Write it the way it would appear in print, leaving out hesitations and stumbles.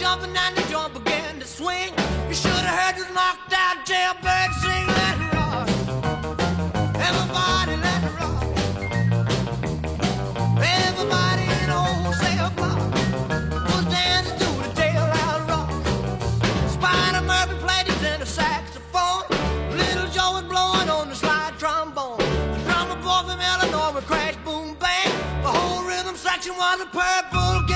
jumping and the joint began to swing. You should have heard this knocked out jailbird sing. Let it rock, everybody let it rock. Everybody in old cell block was dancing to the jailhouse rock. Spider Murphy played his tenor saxophone. Little Joe was blowing on the slide trombone. The drummer boy from Illinois would crash, boom, bang. The whole rhythm section was a purple